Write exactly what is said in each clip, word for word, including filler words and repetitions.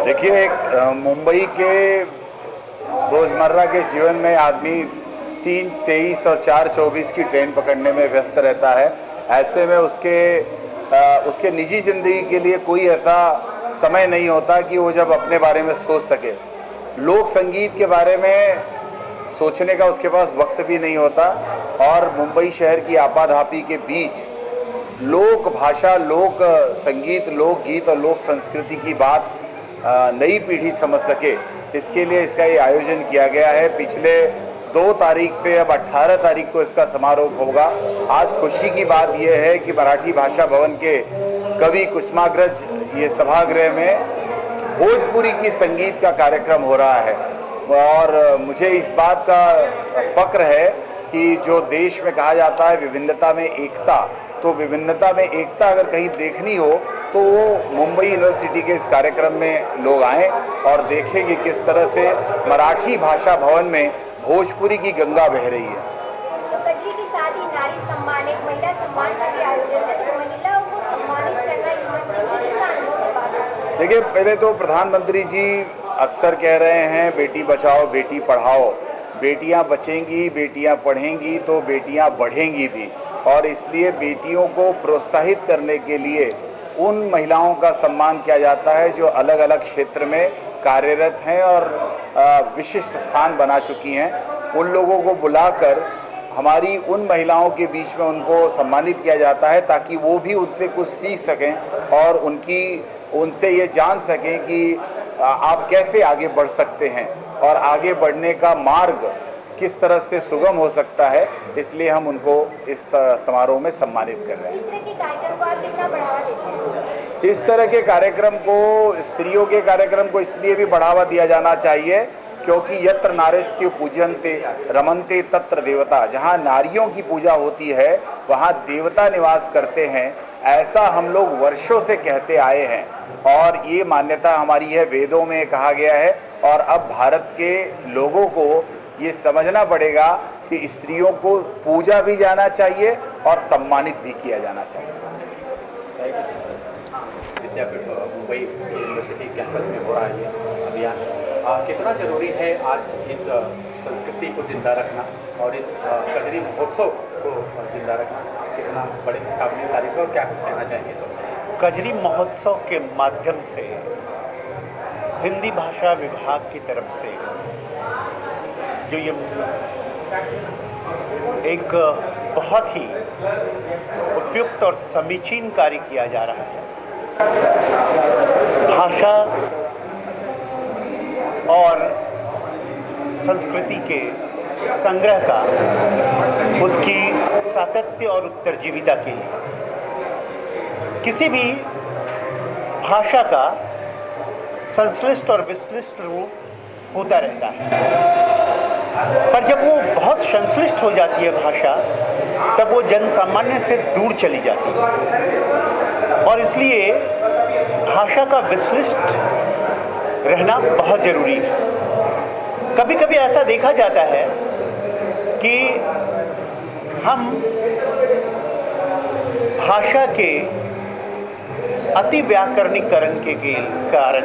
देखिए, एक मुंबई के रोज़मर्रा के जीवन में आदमी तीन तेईस और चार चौबीस की ट्रेन पकड़ने में व्यस्त रहता है। ऐसे में उसके आ, उसके निजी ज़िंदगी के लिए कोई ऐसा समय नहीं होता कि वो जब अपने बारे में सोच सके। लोक संगीत के बारे में सोचने का उसके पास वक्त भी नहीं होता। और मुंबई शहर की आपाधापी के बीच लोक भाषा, लोक संगीत, लोक गीत और लोक संस्कृति की बात नई पीढ़ी समझ सके, इसके लिए इसका ये आयोजन किया गया है। पिछले दो तारीख से अब अट्ठारह तारीख को इसका समारोह होगा। आज खुशी की बात यह है कि मराठी भाषा भवन के कवि कुसुमाग्रज ये सभागृह में भोजपुरी की संगीत का कार्यक्रम हो रहा है। और मुझे इस बात का फक्र है कि जो देश में कहा जाता है विभिन्नता में एकता, तो विभिन्नता में एकता अगर कहीं देखनी हो तो वो मुंबई यूनिवर्सिटी के इस कार्यक्रम में लोग आएँ और देखें कि किस तरह से मराठी भाषा भवन में भोजपुरी की गंगा बह रही है। तो कजरी के साथ ही नारी सम्मान, एक महिला सम्मान का भी आयोजन है, तो महिलाओं को सम्मानित करना एक मंच से कितना अनुभव के बाद? देखिए, पहले तो प्रधानमंत्री जी अक्सर कह रहे हैं बेटी बचाओ बेटी पढ़ाओ, बेटियां बचेंगी बेटियां पढ़ेंगी तो बेटियां बढ़ेंगी भी। और इसलिए बेटियों को प्रोत्साहित करने के लिए उन महिलाओं का सम्मान किया जाता है जो अलग अलग क्षेत्र में कार्यरत हैं और विशिष्ट स्थान बना चुकी हैं। उन लोगों को बुलाकर हमारी उन महिलाओं के बीच में उनको सम्मानित किया जाता है ताकि वो भी उनसे कुछ सीख सकें और उनकी उनसे ये जान सकें कि आप कैसे आगे बढ़ सकते हैं और आगे बढ़ने का मार्ग किस तरह से सुगम हो सकता है। इसलिए हम उनको इस समारोह में सम्मानित कर रहे हैं। इस तरह के कार्यक्रम को आप कितना बढ़ावा देते हैं? इस तरह के कार्यक्रम को, स्त्रियों के कार्यक्रम को इसलिए भी बढ़ावा दिया जाना चाहिए क्योंकि यत्र नारीस्त्य पूजन्ते रमन्ते तत्र देवता, जहाँ नारियों की पूजा होती है वहाँ देवता निवास करते हैं, ऐसा हम लोग वर्षों से कहते आए हैं। और ये मान्यता हमारी है, वेदों में कहा गया है। और अब भारत के लोगों को ये समझना पड़ेगा कि स्त्रियों को पूजा भी जाना चाहिए और सम्मानित भी किया जाना चाहिए। विद्यापीठ मुंबई यूनिवर्सिटी कैंपस में हो रहा है अभियान, कितना जरूरी है आज इस संस्कृति को जिंदा रखना और इस कजरी महोत्सव को जिंदा रखना, कितना बड़े काबिल तारीफ है और क्या कुछ कहना चाहेंगे? सबसे कजरी महोत्सव के माध्यम से हिंदी भाषा विभाग की तरफ से जो ये एक बहुत ही उपयुक्त और समीचीन कार्य किया जा रहा है, भाषा और संस्कृति के संग्रह का, उसकी सातत्य और उत्तरजीविता के लिए किसी भी भाषा का संश्लिष्ट और विश्लिष्ट रूप होता रहता है। पर जब वो बहुत संश्लिष्ट हो जाती है भाषा, तब वो जन सामान्य से दूर चली जाती है। और इसलिए भाषा का विश्लिष्ट रहना बहुत ज़रूरी है। कभी कभी ऐसा देखा जाता है कि हम भाषा के अति व्याकरणीकरण के कारण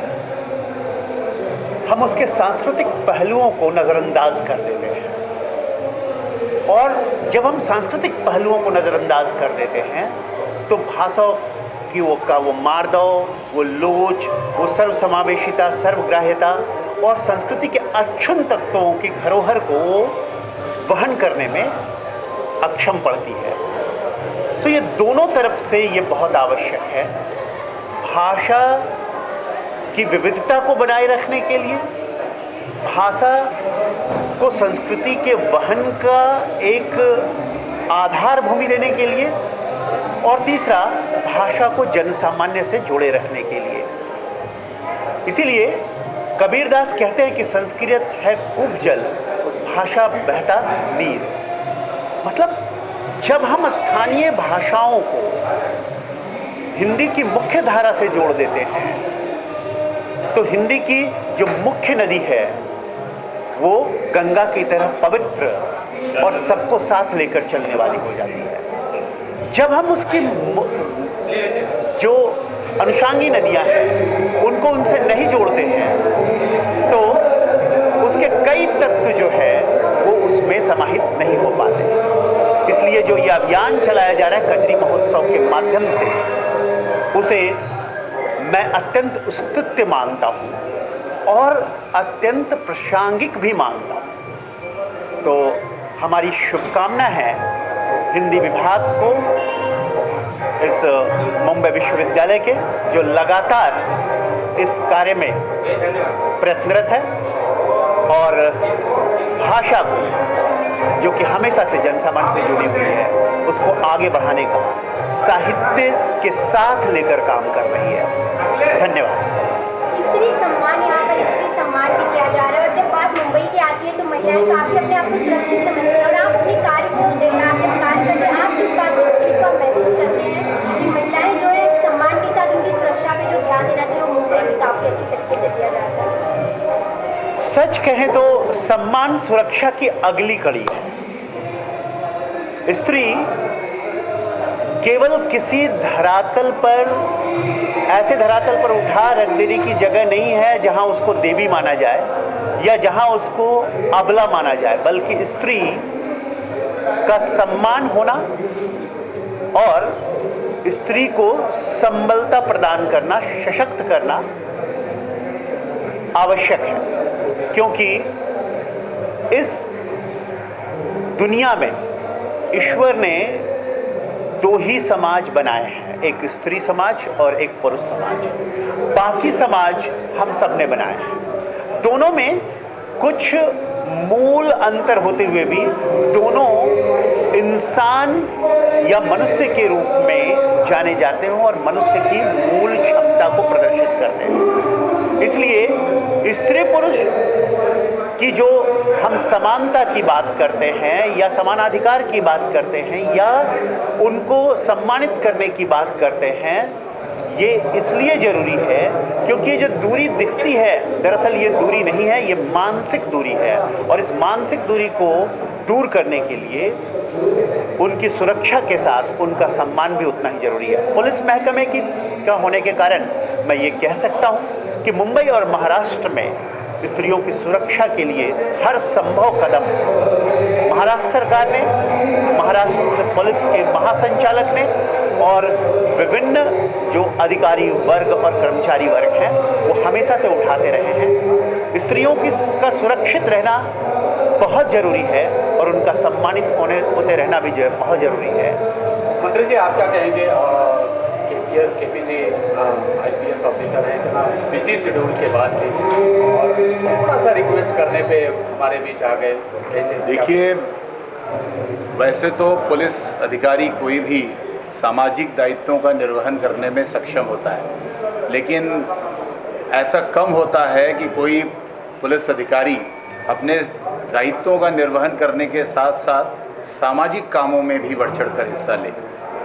हम उसके सांस्कृतिक पहलुओं को नज़रअंदाज कर देते हैं। और जब हम सांस्कृतिक पहलुओं को नज़रअंदाज कर देते हैं तो भाषा की वो का वो मार्दव, वो लोच, वो सर्वसमावेशिता, सर्वग्राह्यता और संस्कृति के अक्षुण्ण तत्वों की धरोहर को वहन करने में अक्षम पड़ती है। तो ये दोनों तरफ से ये बहुत आवश्यक है। भाषा की विविधता को बनाए रखने के लिए, भाषा को संस्कृति के वहन का एक आधार भूमि देने के लिए, और तीसरा भाषा को जनसामान्य से जोड़े रखने के लिए। इसीलिए कबीरदास कहते हैं कि संस्कृत है कूप जल, भाषा बहता नीर। मतलब जब हम स्थानीय भाषाओं को हिंदी की मुख्य धारा से जोड़ देते हैं तो हिंदी की जो मुख्य नदी है वो गंगा की तरह पवित्र और सबको साथ लेकर चलने वाली हो जाती है। जब हम उसकी जो अनुषांगी नदियां हैं उनको उनसे नहीं जोड़ते हैं तो उसके कई तत्व जो है वो उसमें समाहित नहीं हो पाते। इसलिए जो ये अभियान चलाया जा रहा है कजरी महोत्सव के माध्यम से, उसे मैं अत्यंत स्तुत्य मानता हूँ और अत्यंत प्रासंगिक भी मानता हूँ। तो हमारी शुभकामना है हिंदी विभाग को, इस मुंबई विश्वविद्यालय के जो लगातार इस कार्य में प्रयत्नरत है, और भाषा को जो कि हमेशा से जनसामान्य से जुड़ी हुई है उसको आगे बढ़ाने का साहित्य के साथ लेकर काम कर रही है। धन्यवाद। स्त्री सम्मान, यहाँ पर स्त्री सम्मान भी किया जा रहा है, और जब बात मुंबई की आती है तो महिलाएं काफ़ी अपने आप को सुरक्षित समझती हैं, और आप अपने कार्य को देखकर आप जब कार्य करते हैं आप किस बात इस चीज़ को आप महसूस करते हैं कि महिलाएं जो है सम्मान के साथ उनकी सुरक्षा पर जो ध्यान देना चाहिए वो मुंबई में काफ़ी अच्छी तरीके से दिया जाता है। सच कहें तो सम्मान सुरक्षा की अगली कड़ी है। स्त्री केवल किसी धरातल पर, ऐसे धरातल पर उठा रख देने की जगह नहीं है जहां उसको देवी माना जाए या जहां उसको अबला माना जाए, बल्कि स्त्री का सम्मान होना और स्त्री को संबलता प्रदान करना, सशक्त करना आवश्यक है। क्योंकि इस दुनिया में ईश्वर ने दो ही समाज बनाए हैं, एक स्त्री समाज और एक पुरुष समाज। बाकी समाज हम सब ने बनाए हैं। दोनों में कुछ मूल अंतर होते हुए भी दोनों इंसान या मनुष्य के रूप में जाने जाते हैं और मनुष्य की मूल क्षमता को प्रदर्शित करते हैं। इसलिए स्त्री पुरुष की जो हम समानता की बात करते हैं या समानाधिकार की बात करते हैं या उनको सम्मानित करने की बात करते हैं, ये इसलिए ज़रूरी है क्योंकि ये जो दूरी दिखती है दरअसल ये दूरी नहीं है, ये मानसिक दूरी है, और इस मानसिक दूरी को दूर करने के लिए उनकी सुरक्षा के साथ उनका सम्मान भी उतना ही ज़रूरी है। पुलिस महकमे की का होने के कारण मैं ये कह सकता हूँ कि मुंबई और महाराष्ट्र में स्त्रियों की सुरक्षा के लिए हर संभव कदम महाराष्ट्र सरकार ने, महाराष्ट्र पुलिस के महासंचालक ने और विभिन्न जो अधिकारी वर्ग और कर्मचारी वर्ग हैं वो हमेशा से उठाते रहे हैं। स्त्रियों की का सुरक्षित रहना बहुत ज़रूरी है और उनका सम्मानित होने होते रहना भी जो है बहुत ज़रूरी है। मंत्री जी, आप क्या कहेंगे? K P G I P S officer हैं, बिजी शेड्यूल के बाद भी, और थोड़ा सा रिक्वेस्ट करने पे हमारे बीच आ गए, कैसे? देखिए, वैसे तो पुलिस अधिकारी कोई भी सामाजिक दायित्वों का निर्वहन करने में सक्षम होता है, लेकिन ऐसा कम होता है कि कोई पुलिस अधिकारी अपने दायित्वों का निर्वहन करने के साथ साथ सामाजिक कामों में भी बढ़ चढ़ कर हिस्सा ले।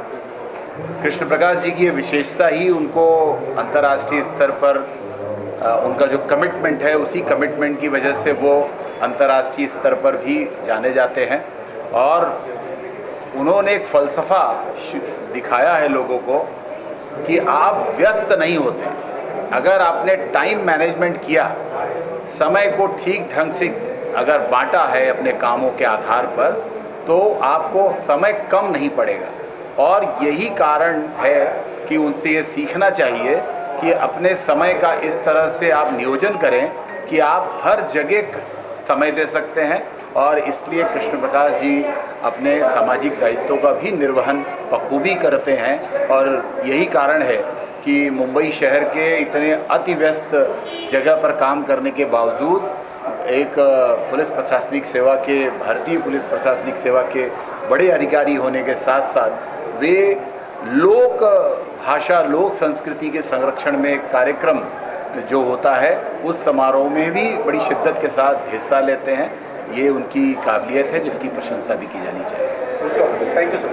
कृष्ण प्रकाश जी की ये विशेषता ही उनको अंतर्राष्ट्रीय स्तर पर आ, उनका जो कमिटमेंट है उसी कमिटमेंट की वजह से वो अंतर्राष्ट्रीय स्तर पर भी जाने जाते हैं, और उन्होंने एक फ़लसफ़ा दिखाया है लोगों को कि आप व्यस्त नहीं होते। अगर आपने टाइम मैनेजमेंट किया, समय को ठीक ढंग से अगर बांटा है अपने कामों के आधार पर, तो आपको समय कम नहीं पड़ेगा। और यही कारण है कि उनसे ये सीखना चाहिए कि अपने समय का इस तरह से आप नियोजन करें कि आप हर जगह समय दे सकते हैं, और इसलिए कृष्ण प्रकाश जी अपने सामाजिक दायित्वों का भी निर्वहन बखूबी करते हैं। और यही कारण है कि मुंबई शहर के इतने अति व्यस्त जगह पर काम करने के बावजूद एक पुलिस प्रशासनिक सेवा के, भारतीय पुलिस प्रशासनिक सेवा के बड़े अधिकारी होने के साथ साथ वे लोक भाषा, लोक संस्कृति के संरक्षण में एक कार्यक्रम जो होता है उस समारोह में भी बड़ी शिद्दत के साथ हिस्सा लेते हैं। ये उनकी काबिलियत है जिसकी प्रशंसा भी की जानी चाहिए। Thank you so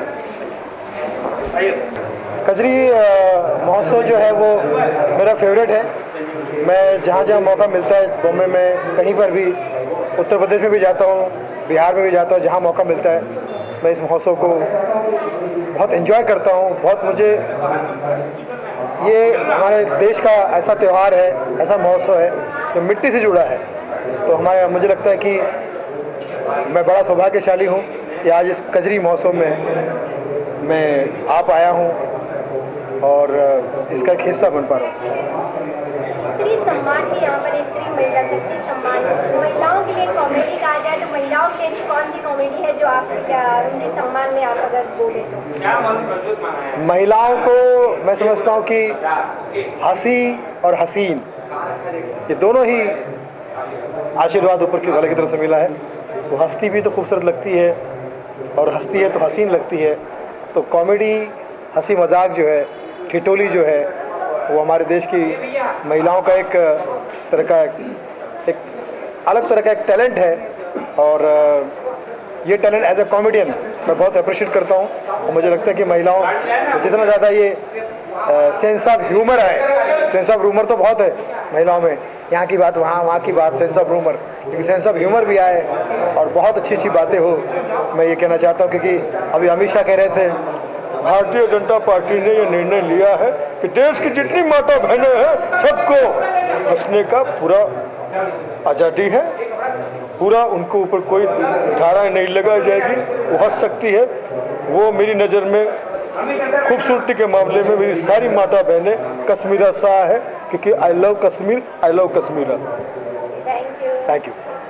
much. आइए सर। कजरी महोत्सव जो है वो मेरा फेवरेट है। मैं जहाँ जहाँ मौका मिलता है, बॉम्बे में कहीं पर भी, उत्तर प्रदेश में भी जाता हूँ, बिहार में भी जाता हूँ, जहाँ मौका मिलता है मैं इस महोत्सव को बहुत एंजॉय करता हूँ। बहुत मुझे ये हमारे देश का ऐसा त्यौहार है, ऐसा महोत्सव है जो मिट्टी से जुड़ा है। तो हमारे मुझे लगता है कि मैं बड़ा सौभाग्यशाली हूँ कि आज इस कजरी महोत्सव में मैं आ पाया हूँ और इसका एक हिस्सा बन पा रहा हूँ। स्त्री सम्मान भी यहाँ पर स्त्री महिला शक्ति सम्मान, महिलाओं के लिए कॉमेडी कहा जाए तो महिलाओं के लिए ऐसी कौन सी कॉमेडी है जो आप उनके सम्मान में आप अगर बोले तो? महिलाओं को मैं समझता हूँ कि हंसी और हसीन ये दोनों ही आशीर्वाद ऊपर की वाले की तरफ से मिला है। वो हंसती भी तो खूबसूरत लगती है और हंसती है तो हसीन लगती है। तो कॉमेडी, हंसी मजाक जो है, ठिठोली जो है, वो हमारे देश की महिलाओं का एक तरह का एक अलग तरह का एक टैलेंट है। और ये टैलेंट एज ए कॉमेडियन मैं बहुत अप्रिशिएट करता हूँ। और मुझे लगता है कि महिलाओं को जितना ज़्यादा ये सेंस ऑफ ह्यूमर है, सेंस ऑफ ह्यूमर तो बहुत है महिलाओं में, यहाँ की बात वहाँ, वहाँ की बात, सेंस ऑफ ह्यूमर, लेकिन सेंस ऑफ ह्यूमर भी आए और बहुत अच्छी अच्छी बातें हो, मैं ये कहना चाहता हूँ। क्योंकि अभी अमित शाह कह रहे थे भारतीय जनता पार्टी ने ये निर्णय लिया है कि देश की जितनी माता बहनें हैं सबको हंसने का पूरा आज़ादी है, पूरा उनको ऊपर कोई धारा नहीं लगाई जाएगी, वो हंस सकती है। वो मेरी नज़र में खूबसूरती के मामले में मेरी सारी माता बहनें कश्मीरा शाह है, क्योंकि I love Kashmir, I love Kashmira. Thank you thank you.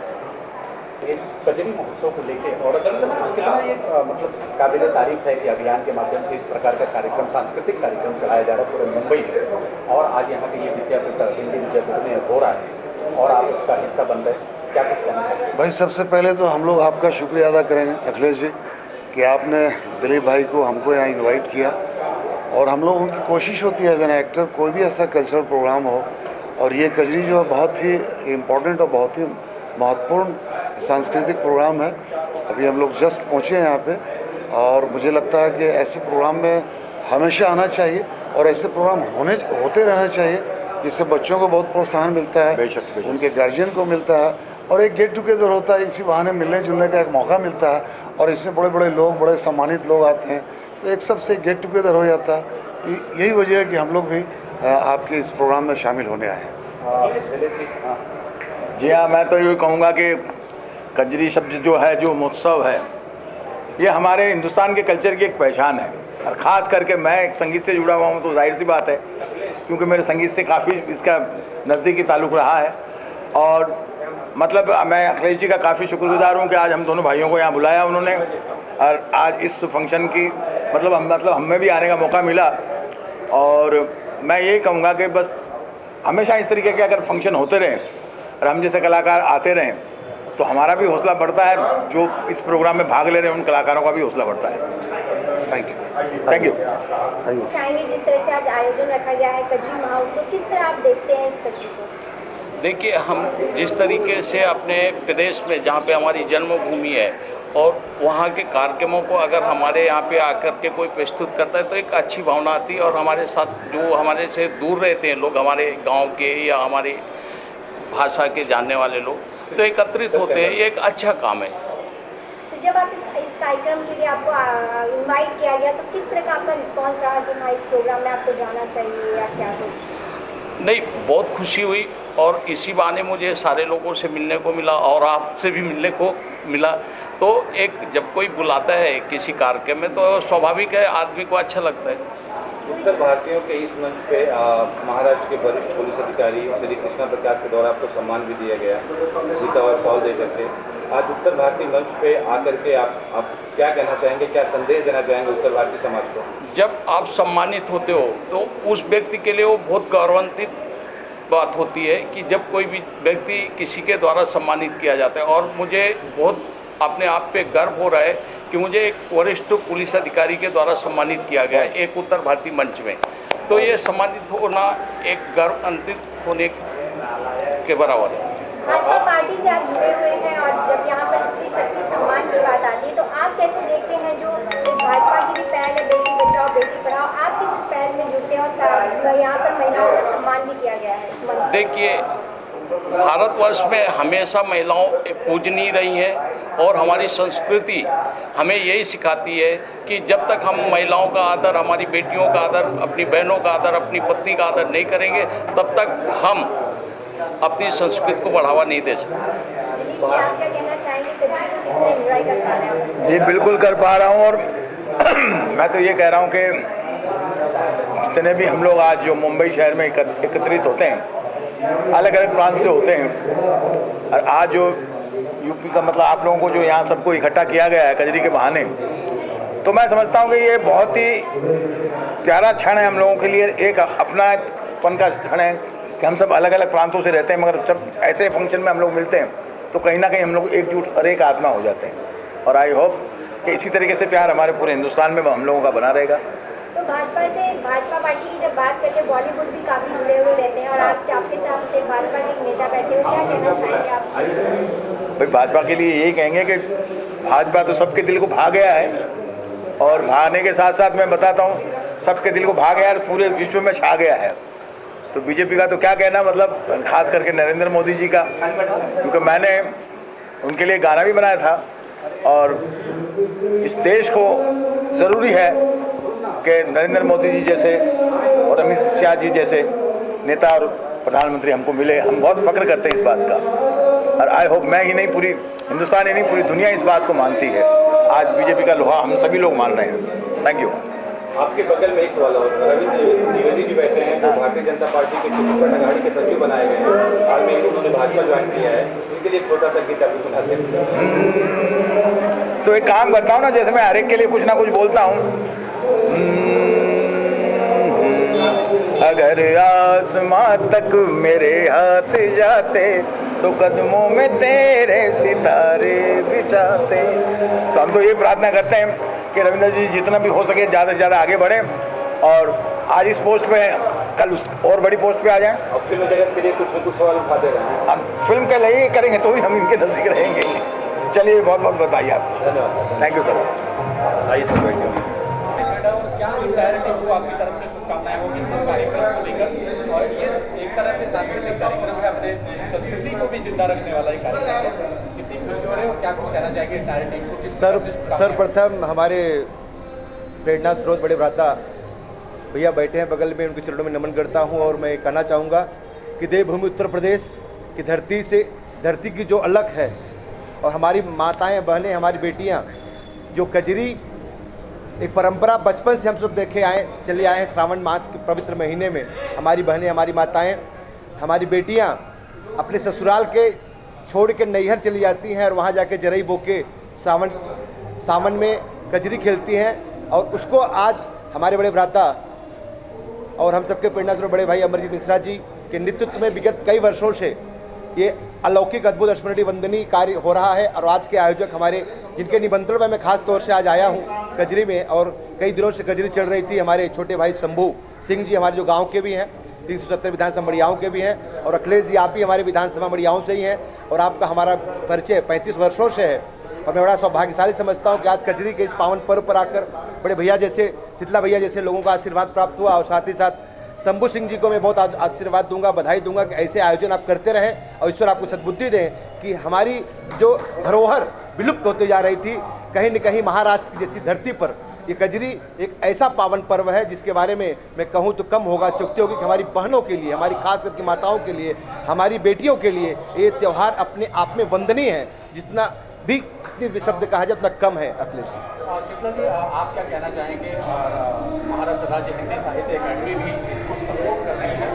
इस कजरी महोत्सव को लेके और कितना ये मतलब काबिल तारीफ है कि अभियान के माध्यम से इस प्रकार का कार्यक्रम, सांस्कृतिक कार्यक्रम चलाया जा रहा है पूरे मुंबई में, और आज यहाँ पे ये विद्यापीठ हिंदी विद्यापीठ में हो रहा है और आप उसका हिस्सा बन रहे हैं, क्या कुछ कहना चाहिए? भाई सबसे पहले तो हम लोग आपका शुक्रिया अदा करेंगे अखिलेश जी कि आपने दिलीप भाई को हमको यहाँ इनवाइट किया। और हम लोगों की कोशिश होती है एज एन एक्टर कोई भी ऐसा कल्चरल प्रोग्राम हो, और ये कजरी जो है बहुत ही इम्पोर्टेंट और बहुत ही महत्वपूर्ण सांस्कृतिक प्रोग्राम है। अभी हम लोग जस्ट पहुँचे हैं यहाँ पे, और मुझे लगता है कि ऐसे प्रोग्राम में हमेशा आना चाहिए और ऐसे प्रोग्राम होने होते रहना चाहिए, जिससे बच्चों को बहुत प्रोत्साहन मिलता है, बेशक, बेशक। उनके गार्जियन को मिलता है, और एक गेट टुगेदर होता है, इसी बहाने मिलने जुलने का एक मौका मिलता है, और इसमें बड़े बड़े लोग, बड़े सम्मानित लोग आते हैं, तो एक सबसे गेट टुगेदर हो जाता है। यही वजह है कि हम लोग भी आपके इस प्रोग्राम में शामिल होने आए हैं। जी हाँ, मैं तो ये कहूँगा कि कजरी शब्द जो है, जो महोत्सव है, ये हमारे हिंदुस्तान के कल्चर की एक पहचान है। और ख़ास करके मैं एक संगीत से जुड़ा हुआ हूँ तो जाहिर सी बात है, क्योंकि मेरे संगीत से काफ़ी इसका नज़दीकी ताल्लुक़ रहा है। और मतलब मैं अखिलेश जी का काफ़ी शुक्रगुजार हूँ कि आज हम दोनों भाइयों को यहाँ बुलाया उन्होंने, और आज इस फंक्शन की मतलब हम मतलब हमें भी आने का मौका मिला। और मैं यही कहूँगा कि बस हमेशा इस तरीके के अगर फंक्शन होते रहें और हम जैसे कलाकार आते रहें तो हमारा भी हौसला बढ़ता है, जो इस प्रोग्राम में भाग ले रहे हैं उन कलाकारों का भी हौसला बढ़ता है। थैंक यू थैंक यू चाहेंगे जिस तरह से आज आयोजन रखा गया है कजरी महोत्सव, किस तरह आप देखते हैं इस कजरी को? देखिए, हम जिस तरीके से अपने प्रदेश में जहाँ पे हमारी जन्मभूमि है और वहाँ के कार्यक्रमों को अगर हमारे यहाँ पे आकर के कोई प्रस्तुत करता है तो एक अच्छी भावना आती है, और हमारे साथ जो हमारे से दूर रहते हैं लोग, हमारे गांव के या हमारी भाषा के जानने वाले लोग, तो एकत्रित होते हैं, ये एक अच्छा काम है। तो जब आप इस कार्यक्रम के लिए आपको इनवाइट किया गया तो किस तरह का आपका रिस्पांस रहा कि हाँ इस प्रोग्राम में आपको जाना चाहिए या क्या कुछ? नहीं, बहुत खुशी हुई, और इसी बहाने मुझे सारे लोगों से मिलने को मिला और आपसे भी मिलने को मिला। तो एक जब कोई बुलाता है किसी कार्यक्रम में तो स्वाभाविक है, आदमी को अच्छा लगता है। उत्तर भारतीयों के इस मंच पे महाराष्ट्र के वरिष्ठ पुलिस अधिकारी श्री कृष्णा प्रकाश के द्वारा आपको सम्मान भी दिया गया, जीता और सॉल दे सकते। आज उत्तर भारतीय मंच पे आकर के आप आप क्या कहना चाहेंगे, क्या संदेश देना चाहेंगे उत्तर भारतीय समाज को? जब आप सम्मानित होते हो तो उस व्यक्ति के लिए वो बहुत गौरवान्वित बात होती है कि जब कोई भी व्यक्ति किसी के द्वारा सम्मानित किया जाता है। और मुझे बहुत अपने आप पे गर्व हो रहा है कि मुझे एक वरिष्ठ पुलिस अधिकारी के द्वारा सम्मानित किया गया है एक उत्तर भारतीय मंच में। तो ये सम्मानित होना एक गर्वान्वित होने के बराबर है। भाजपा पार्टी से आप जुड़े हुए हैं और जब यहाँ पर स्त्री शक्ति सम्मान की बात आती है तो आप कैसे देखते हैं, जो एक भाजपा की भी पहल है बेटी बचाओ बेटी पढ़ाओ, आप किस इस पहल में जुड़ते हैं और यहाँ पर महिलाओं का सम्मान भी किया गया है? देखिए, भारतवर्ष में हमेशा महिलाओं पूजनीय रही हैं और हमारी संस्कृति हमें यही सिखाती है कि जब तक हम महिलाओं का आदर, हमारी बेटियों का आदर, अपनी बहनों का आदर, अपनी पत्नी का आदर नहीं करेंगे, तब तक हम अपनी संस्कृति को बढ़ावा नहीं दे सकते। आप क्या कहना चाहेंगे, कजरी को कितना एंजॉय कर पा रहे हैं? जी बिल्कुल कर पा रहा हूँ। और मैं तो ये कह रहा हूँ कि जितने भी हम लोग आज जो मुंबई शहर में एकत्रित होते हैं, अलग अलग प्रांत से होते हैं, और आज जो यूपी का मतलब आप लोगों को जो यहाँ सबको इकट्ठा किया गया है कजरी के बहाने, तो मैं समझता हूँ कि ये बहुत ही प्यारा क्षण है हम लोगों के लिए, एक अपनापन का क्षण है कि हम सब अलग अलग प्रांतों से रहते हैं, मगर जब ऐसे फंक्शन में हम लोग मिलते हैं तो कहीं ना कहीं हम लोग एकजुट और एक आत्मा हो जाते हैं। और आई होप कि इसी तरीके से प्यार हमारे पूरे हिंदुस्तान में हम लोगों का बना रहेगा। तो भाजपा से, भाजपा पार्टी की जब बात करते हैं, बॉलीवुड भी काफ़ी जुड़े हुए रहते हैं और आप आपके साथ भाजपा के एक नेता बैठे हुए, क्या कहना चाहेंगे आप? भाई भाजपा के लिए यही कहेंगे कि भाजपा तो सबके दिल को भा गया है, और भाने के साथ साथ मैं बताता हूँ सबके दिल को भा गया है, पूरे विश्व में छा गया है। तो बीजेपी का तो क्या कहना, मतलब खास करके नरेंद्र मोदी जी का, क्योंकि मैंने उनके लिए गाना भी बनाया था। और इस देश को ज़रूरी है कि नरेंद्र मोदी जी जैसे और अमित शाह जी जैसे नेता और प्रधानमंत्री हमको मिले। हम बहुत फख्र करते हैं इस बात का, और आई होप मैं ही नहीं, पूरी हिंदुस्तान ही नहीं, पूरी दुनिया इस बात को मानती है। आज बीजेपी का लोहा हम सभी लोग मान रहे हैं। Thank you. आपके बगल में एक सवाल और, रविंद्र द्विवेदी जी बैठे हैं जो भारतीय जनता पार्टी के छत्तीसगढ़ अघाड़ी के सचिव बनाए गए हैं, हाल में उन्होंने भाजपा ज्वाइन किया है, इनके लिए छोटा सा गीत अभी सुनाते हैं। तो एक काम करता हूँ ना, जैसे मैं हर एक के लिए कुछ ना कुछ बोलता हूँ। अगर आसमां तक मेरे हाथ जाते तो कदमों में तेरे सितारे बिछाते। तो हम तो ये प्रार्थना करते हैं कि रविंद्र जी जितना भी हो सके ज़्यादा से ज़्यादा आगे बढ़ें, और आज इस पोस्ट पे कल उस और बड़ी पोस्ट पे आ जाएं। और फिल्म जगत के लिए कुछ न कुछ सवाल उठाते रहें। हम फिल्म के लिए करेंगे तो ही हम इनके नज़दीक रहेंगे। चलिए, बहुत बहुत बताइए आप। धन्यवाद। Thank you sir. आइए सर बैठिए। क्या इंटायर टीम को आपकी तरफ से शुभकामनाएं होगी इस कार्यक्रम को लेकर, और ये एक तरह से सांस्कृतिक कार्यक्रम है, अपने संस्कृति को भी जिंदा रखने वाला एक कार्यक्रम है। कितनी खुशी हो रही है और क्या कुछ कहना चाहेंगे इंटायर टीम को? सर सर्वप्रथम हमारे प्रेरणा स्रोत बड़े भ्राता भैया बैठे हैं बगल में, उनके चरणों में नमन करता हूं। और मैं कहना चाहूँगा कि देवभूमि उत्तर प्रदेश की धरती से, धरती की जो अलग है, और हमारी माताएं बहनें, हमारी बेटियां, जो कजरी एक परंपरा बचपन से हम सब देखे आए चले आए हैं, श्रावण मास के पवित्र महीने में हमारी बहनें, हमारी माताएं, हमारी बेटियां अपने ससुराल के छोड़ के नैहर चली जाती हैं और वहाँ जाके जरई बो के सावन सावन में कजरी खेलती हैं। और उसको आज हमारे बड़े भ्राता और हम सबके प्रेरणा स्रोत बड़े भाई अमरजीत मिश्रा जी के नेतृत्व में विगत कई वर्षों से ये अलौकिक अद्भुत स्मरणीय वंदनीय कार्य हो रहा है। और आज के आयोजक हमारे, जिनके निमंत्रण में मैं खास तौर से आज आया हूँ कजरी में, और कई दिनों से कजरी चल रही थी, हमारे छोटे भाई शंभू सिंह जी, हमारे जो गांव के भी हैं, तीन सौ सत्तर विधानसभा मड़ियाओं के भी हैं, और अखिलेश जी आप भी हमारे विधानसभा मड़ियाओं से ही हैं, और आपका हमारा परिचय पैंतीस वर्षों से है। और मैं बड़ा सौभाग्यशाली समझता हूँ कि आज कजरी के इस पावन पर्व पर आकर बड़े भैया जैसे, शीतला भैया जैसे लोगों का आशीर्वाद प्राप्त हुआ। और साथ ही साथ शंभू सिंह जी को मैं बहुत आशीर्वाद दूंगा, बधाई दूंगा कि ऐसे आयोजन आप करते रहें और ईश्वर आपको सद्बुद्धि दें कि हमारी जो धरोहर विलुप्त होती जा रही थी, कहीं न कहीं महाराष्ट्र की जैसी धरती पर ये कजरी एक ऐसा पावन पर्व है जिसके बारे में मैं कहूँ तो कम होगा, चुक्ति होगी कि हमारी बहनों के लिए, हमारी खास करके माताओं के लिए, हमारी बेटियों के लिए ये त्यौहार अपने आप में वंदनीय है। जितना भी कितनी भी शब्द कहा जाए उतना कम है। अखिलेश जी, शीतला जी, आप क्या कहना चाहेंगे? महाराष्ट्र राज्य हिंदी साहित्य अकादमी भी इसको सपोर्ट कर रही है,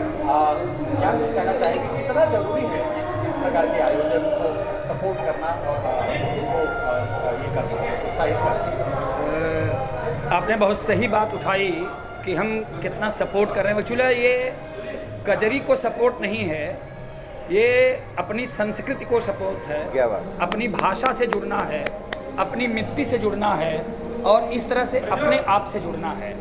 क्या कुछ कहना चाहेंगे? कितना जरूरी है इस, इस प्रकार के आयोजन को सपोर्ट करना और उनको ये करना, उत्साहित करना? आपने बहुत सही बात उठाई कि हम कितना सपोर्ट कर रहे हैं। एक्चुअली ये कजरी को सपोर्ट नहीं है, ये अपनी संस्कृति को सपोर्ट है, क्या बात, अपनी भाषा से जुड़ना है, अपनी मिट्टी से जुड़ना है, और इस तरह से अपने आप से जुड़ना है।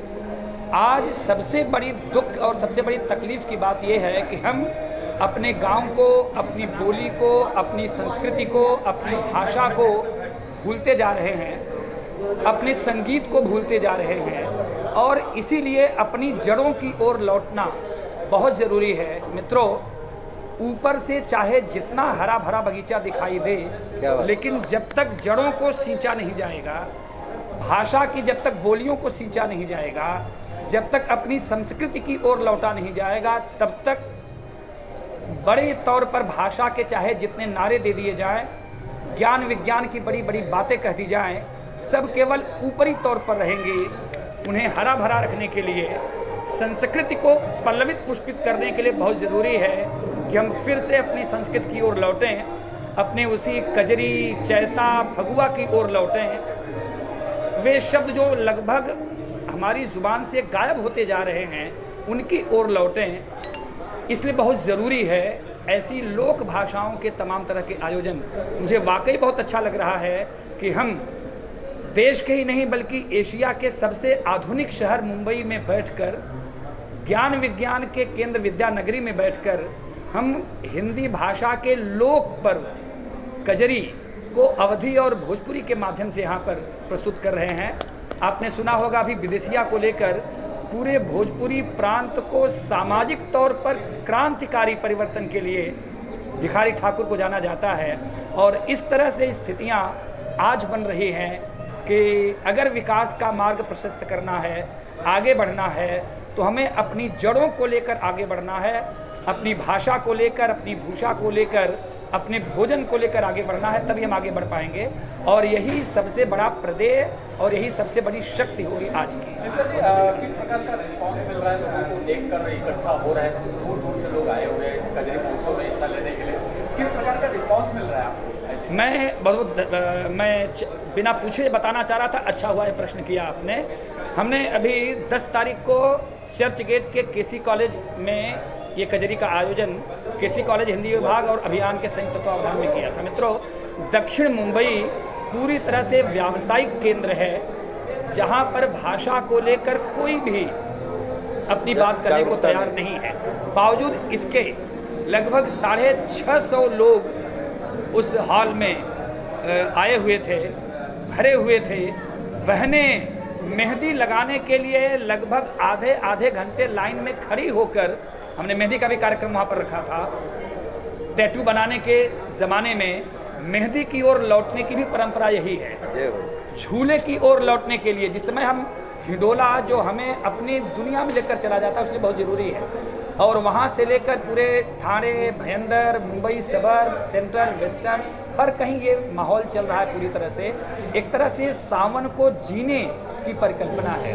आज सबसे बड़ी दुख और सबसे बड़ी तकलीफ़ की बात यह है कि हम अपने गांव को, अपनी बोली को, अपनी संस्कृति को, अपनी भाषा को भूलते जा रहे हैं, अपने संगीत को भूलते जा रहे हैं, और इसीलिए अपनी जड़ों की ओर लौटना बहुत ज़रूरी है। मित्रों, ऊपर से चाहे जितना हरा भरा बगीचा दिखाई दे, लेकिन जब तक जड़ों को सींचा नहीं जाएगा, भाषा की जब तक बोलियों को सींचा नहीं जाएगा, जब तक अपनी संस्कृति की ओर लौटा नहीं जाएगा, तब तक बड़े तौर पर भाषा के चाहे जितने नारे दे दिए जाएं, ज्ञान विज्ञान की बड़ी बड़ी बातें कह दी जाएं, सब केवल ऊपरी तौर पर रहेंगे। उन्हें हरा भरा रखने के लिए, संस्कृति को पल्लवित पुष्पित करने के लिए बहुत ज़रूरी है कि हम फिर से अपनी संस्कृति की ओर लौटें, अपने उसी कजरी, चैता, फगुआ की ओर लौटें। वे शब्द जो लगभग हमारी ज़ुबान से गायब होते जा रहे हैं, उनकी ओर लौटें। इसलिए बहुत ज़रूरी है ऐसी लोक भाषाओं के तमाम तरह के आयोजन। मुझे वाकई बहुत अच्छा लग रहा है कि हम देश के ही नहीं बल्कि एशिया के सबसे आधुनिक शहर मुंबई में बैठकर, ज्ञान विज्ञान के केंद्र विद्यानगरी में बैठकर हम हिंदी भाषा के लोक पर्व कजरी को अवधी और भोजपुरी के माध्यम से यहाँ पर प्रस्तुत कर रहे हैं। आपने सुना होगा अभी विदेशिया को लेकर पूरे भोजपुरी प्रांत को सामाजिक तौर पर क्रांतिकारी परिवर्तन के लिए भिखारी ठाकुर को जाना जाता है। और इस तरह से स्थितियाँ आज बन रही हैं कि अगर विकास का मार्ग प्रशस्त करना है, आगे बढ़ना है, तो हमें अपनी जड़ों को लेकर आगे बढ़ना है, अपनी भाषा को लेकर, अपनी भूषा को लेकर, अपने भोजन को लेकर आगे बढ़ना है, तभी हम आगे बढ़ पाएंगे। और यही सबसे बड़ा प्रदेय और यही सबसे बड़ी शक्ति होगी आज की। किस प्रकार का रिस्पांस मिल रहा है लोगों को देखकर इकट्ठा हो रहा है, दूर दूर से लोग आए हुए हैं इस कजरी महोत्सव में हिस्सा लेने के लिए, किस प्रकार का रिस्पांस मिल रहा है आपको? मैं बहुत मैं बिना पूछे बताना चाह रहा था, अच्छा हुआ ये प्रश्न किया आपने। हमने अभी दस तारीख को चर्च गेट के केसी कॉलेज में ये कजरी का आयोजन केसी कॉलेज हिंदी विभाग और अभियान के संयुक्त तत्वावधान में किया था। मित्रों, दक्षिण मुंबई पूरी तरह से व्यावसायिक केंद्र है, जहां पर भाषा को लेकर कोई भी अपनी बात करने को तैयार नहीं है। बावजूद इसके लगभग साढ़े छः सौ लोग उस हॉल में आए हुए थे, भरे हुए थे। बहनें मेहंदी लगाने के लिए लगभग आधे आधे घंटे लाइन में खड़ी होकर, हमने मेहंदी का भी कार्यक्रम वहाँ पर रखा था। टैटू बनाने के ज़माने में मेहंदी की ओर लौटने की भी परंपरा यही है, झूले की ओर लौटने के लिए। जिस समय हम हिंडोला जो हमें अपनी दुनिया में लेकर चला जाता है, उसलिए बहुत ज़रूरी है। और वहाँ से लेकर पूरे Thane, Bhayandar, Mumbai suburb, central, western, हर कहीं ये माहौल चल रहा है पूरी तरह से। एक तरह से सावन को जीने की परिकल्पना है।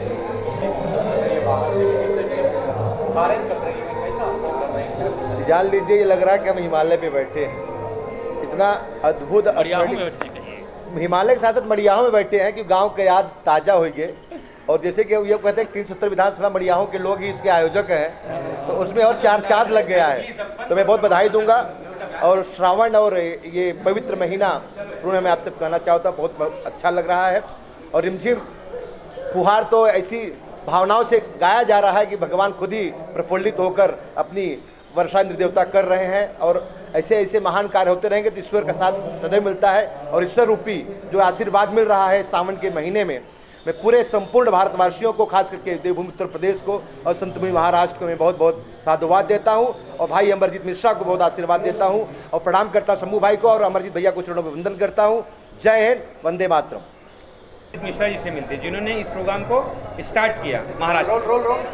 जान लीजिए, ये लग रहा है कि हम हिमालय पे बैठे हैं। इतना अद्भुत हिमालय के साथ साथ मड़ियाहों में बैठे हैं कि गांव के याद ताज़ा हो गए। और जैसे कि ये कहते हैं तीन सौ सत्तर विधानसभा मड़ियाहों के लोग ही इसके आयोजक हैं, तो उसमें और चार चांद लग गया है। तो मैं बहुत बधाई दूंगा। और श्रावण और ये पवित्र महीना पूर्ण मैं आपसे कहना चाहता हूँ, बहुत अच्छा लग रहा है। और रिमझिम फुहार तो ऐसी भावनाओं से गाया जा रहा है कि भगवान खुद ही प्रफुल्लित होकर अपनी वर्षा निर्देवता कर रहे हैं। और ऐसे ऐसे महान कार्य होते रहेंगे तो ईश्वर का साथ सदैव मिलता है। और ईश्वर रूपी जो आशीर्वाद मिल रहा है सावन के महीने में, मैं पूरे संपूर्ण भारतवासियों को, खास करके देवभूमि उत्तर प्रदेश को और संतभूमि महाराष्ट्र को मैं बहुत बहुत साधुवाद देता हूं। और भाई अमरजीत मिश्रा को बहुत आशीर्वाद देता हूं और प्रणाम करता शंभू भाई को और अमरजीत भैया को चरणों में वंदन करता हूं। जय हिंद, वंदे मातरम। मिश्रा जी से मिलते, जिन्होंने इस प्रोग्राम को स्टार्ट किया महाराष्ट्र। रोल रोल रोल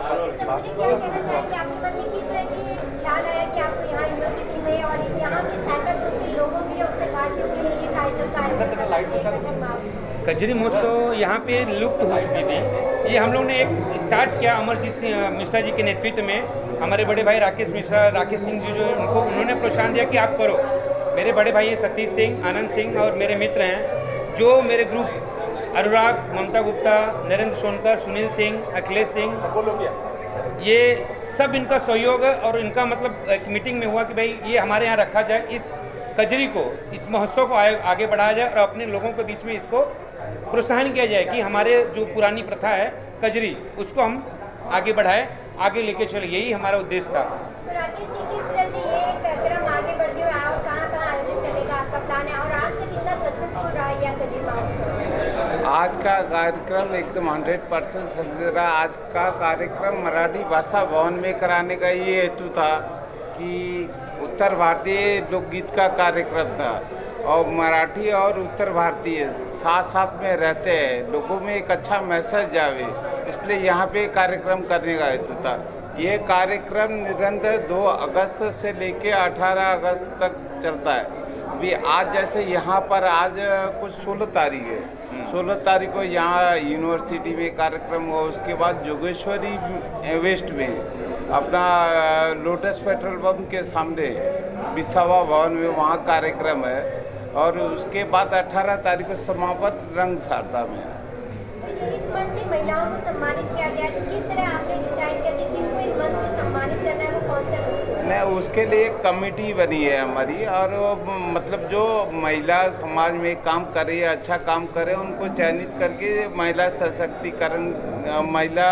ख्याल आया कि आपको यहाँ यूनिवर्सिटी में और यहाँ के सेंटर के लोगों के लिए, उत्तर भारतीयों के लिए ये कार्यक्रम का आयोजन करना चाहिए। कजरी महोत्सव यहाँ पे लुप्त हो चुकी थी। ये हम लोग ने एक स्टार्ट किया अमरजीत सिंह मिश्रा जी के नेतृत्व में। हमारे बड़े भाई राकेश मिश्रा राकेश सिंह जी जो उनको उन्होंने प्रोत्साहन दिया कि आप करो। मेरे बड़े भाई हैं सतीश सिंह, आनंद सिंह और मेरे मित्र हैं जो मेरे ग्रुप अनुराग, ममता गुप्ता, नरेंद्र सोनकर, सुनील सिंह, अखिलेश सिंह, ये सब इनका सहयोग है। और इनका मतलब एक मीटिंग में हुआ कि भाई ये हमारे यहाँ रखा जाए, इस कजरी को, इस महोत्सव को आगे बढ़ाया जाए और अपने लोगों के बीच में इसको प्रोत्साहन किया जाए कि हमारे जो पुरानी प्रथा है कजरी, उसको हम आगे बढ़ाएं, आगे लेके चले। यही हमारा उद्देश्य था। तो राकेश जी, किस तरह से ये कार्यक्रम आगे बढ़ते हुए आप कहाँ कहाँ आयोजित करेगा, आपका प्लान है? और आज का कितना सक्सेसफुल रहा है यह कजरी महोत्सव? आज का कार्यक्रम एकदम हंड्रेड परसेंट सक्सेस रहा। आज का कार्यक्रम मराठी भाषा भवन में कराने का ये हेतु था कि उत्तर भारतीय लोकगीत का कार्यक्रम था और मराठी और उत्तर भारतीय साथ साथ में रहते हैं, लोगों में एक अच्छा मैसेज जावे, इसलिए यहाँ पे कार्यक्रम करने का हेतु था। ये कार्यक्रम निरंतर दो अगस्त से लेके अठारह अगस्त तक चलता है। अभी आज जैसे यहाँ पर आज कुछ सोलह तारीख है, सोलह तारीख को यहाँ यूनिवर्सिटी में कार्यक्रम हुआ, उसके बाद जोगेश्वरी वेस्ट में अपना लोटस पेट्रोल पंप के सामने बिसावा भवन में वहाँ कार्यक्रम है, और उसके बाद अठारह तारीख को समापन रंग शारदा में है। इस मंच से महिलाओं को सम्मानित किया गया, तो किस तरह आपने डिसाइड किया कि जिनको इस मंच से सम्मानित करना है वो कौन सा विषय? नहीं, उसके लिए एक कमेटी बनी है हमारी, और मतलब जो महिला समाज में काम करे, अच्छा काम करे, उनको चयनित करके महिला सशक्तिकरण, महिला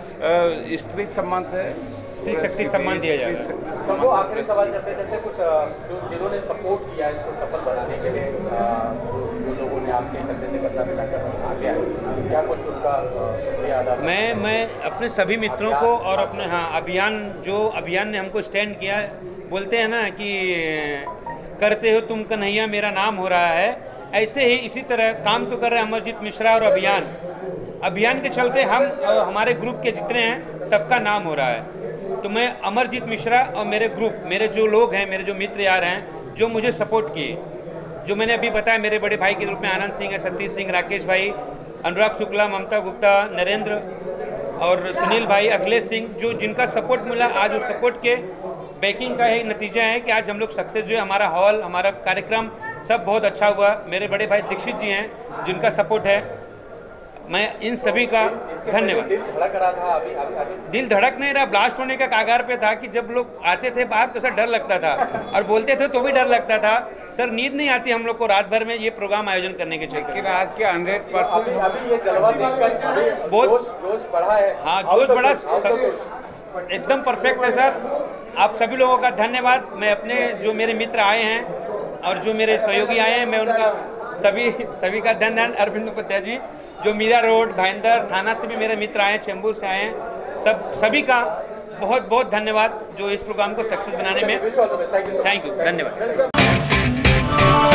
स्त्री सम्मान से स्त्री शक्ति सम्मान दिया जाएगा। वो आखिरी सवाल चलते चलते कुछ जो जिन्होंने सपोर्ट किया इसको सफल बनाने के लिए, जो लोगों ने आपके कंधे से कंधा मिलाकर आगे आए, क्या कुछ उनका शुक्रिया अदा? मैं मैं अपने सभी मित्रों को और अपने हाँ अभियान जो अभियान ने हमको स्टैंड किया, बोलते हैं ना कि करते हो तुम कन्हैया मेरा नाम हो रहा है, ऐसे ही इसी तरह काम तो कर रहे हैं अमरजीत मिश्रा और अभियान अभियान के चलते हम हमारे ग्रुप के जितने हैं सबका नाम हो रहा है। तो मैं अमरजीत मिश्रा और मेरे ग्रुप, मेरे जो लोग हैं, मेरे जो मित्र यार हैं, जो मुझे सपोर्ट किए, जो मैंने अभी बताया, मेरे बड़े भाई के रूप में आनंद सिंह है, सतीश सिंह, राकेश भाई, अनुराग शुक्ला, ममता गुप्ता, नरेंद्र और सुनील भाई, अखिलेश सिंह, जो जिनका सपोर्ट मिला, आज उस सपोर्ट के बैकिंग का ही नतीजा है कि आज हम लोग सक्सेस जो है, हमारा हॉल, हमारा कार्यक्रम सब बहुत अच्छा हुआ। मेरे बड़े भाई दीक्षित जी हैं जिनका सपोर्ट है, मैं इन सभी का धन्यवाद। दिल धड़क रहा था अभी, अभी, अभी दिल धड़क नहीं रहा, ब्लास्ट होने का कागार पे था कि जब लोग आते थे बाहर तो सर डर लगता था, और बोलते थे तो भी डर लगता था सर, नींद नहीं आती हम लोग को रात भर में ये प्रोग्राम आयोजन करने के चक्कर। लेकिन आज के हंड्रेड परसेंट अभी ये जलवा देखकर बहुत जोश बढ़ा है। हाँ, जोश बढ़ा, एकदम परफेक्ट है सर। आप सभी लोगों का धन्यवाद। मैं अपने जो मेरे मित्र आए हैं और जो मेरे सहयोगी आए हैं, मैं उनका सभी सभी का धन्यवाद। अरविंद उपाध्याय जी जो मीरा रोड, भाईंदर थाना से भी मेरे मित्र आए हैं, चेंबूर से आए हैं, सब सभी का बहुत बहुत धन्यवाद जो इस प्रोग्राम को सक्सेस बनाने में। थैंक यू, धन्यवाद।